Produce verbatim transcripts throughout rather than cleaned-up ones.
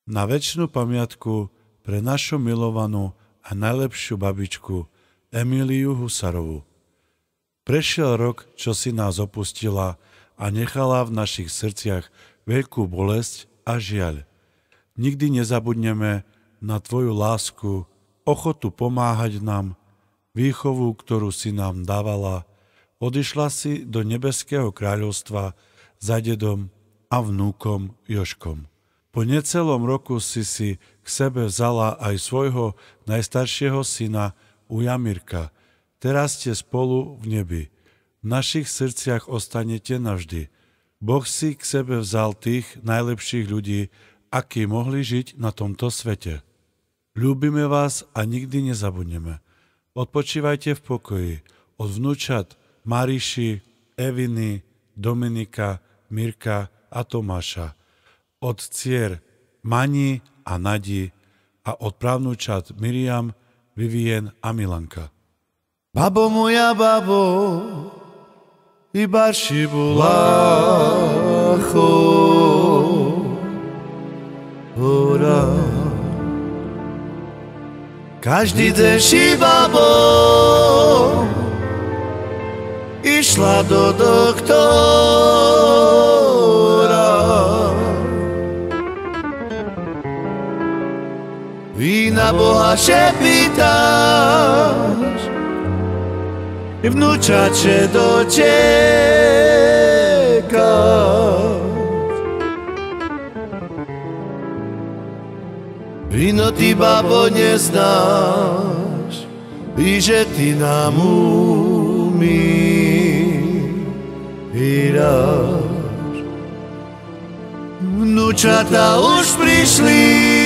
Na večnú pamiatku pre našu milovanú a najlepšiu babičku Emíliu Husarovú. Prešiel rok, čo si nás opustila a nechala v našich srdciach veľkú bolesť a žiaľ. Nikdy nezabudneme na tvoju lásku, ochotu pomáhať nám, výchovu, ktorú si nám dávala. Odišla si do nebeského kráľovstva za dedom a vnúkom Jožkom. Po necelom roku si si k sebe vzala aj svojho najstaršieho syna Ujamirka. Teraz ste spolu v nebi. V našich srdciach ostanete navždy. Boh si k sebe vzal tých najlepších ľudí, akí mohli žiť na tomto svete. Ľúbime vás a nikdy nezabudneme. Odpočívajte v pokoji. Od vnúčat Mariši, Eviny, Dominika, Mirka a Tomáša. Od dcier Mani a Nadi a od právnúčat Miriam, Vivien a Milanka. Babo moja, babo, iba šibulacho, hora. Každý deň babo išla do doktora. Vy na Boha še pýtaš, vnúčače dočekať. Vino ty, babo, neznáš, i že ty nám umíraš. Vnúčata už prišli,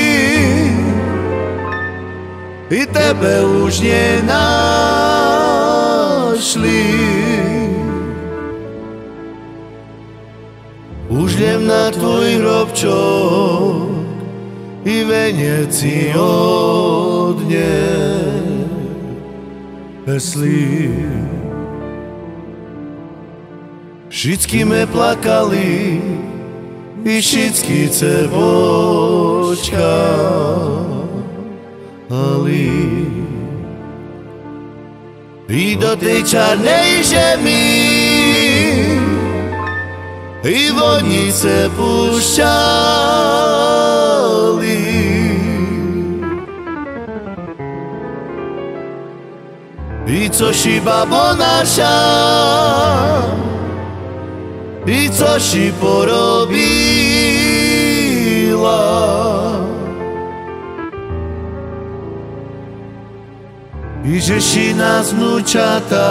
i tebe už nenášli. Už jdem na tvoj hrobčok, i veneci odnesli. Všichni me plakali, i všichni cebočka. Ali. I do tej čarnej žemy i vodnice púšťali. I coši, babo naša, i coši porobila. I žeši nás vnúčata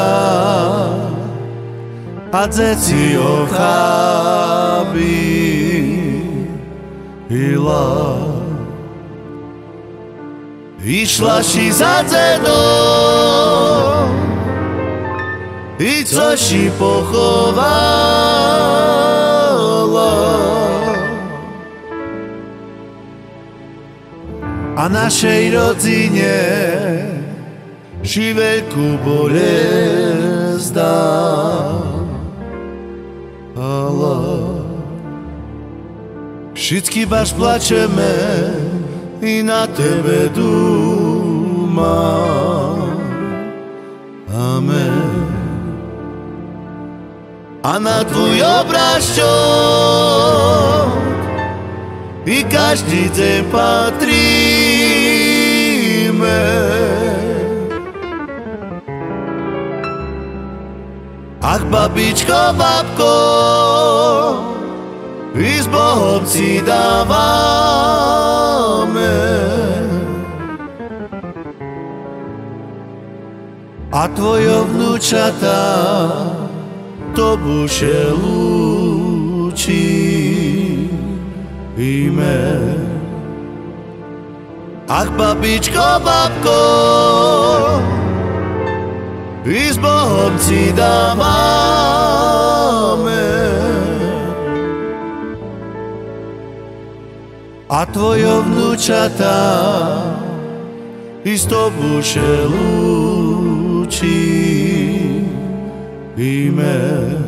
a dzeci ochabila. Išla ši za dzedom, i coši pochovala. A našej rodzine ši veľkú bolesť dala. Všichni baš plačeme i na tebe dúmame. A na tvoj obrázčok i každý deň patríme. Ach, babičko, babko, i s Bohom si dávame. A tvojo vnúčata to buše lúčime. Ach, babičko, babko, i s Bohom si dávame. A tvojo vnúčata i s tobuše lúčime.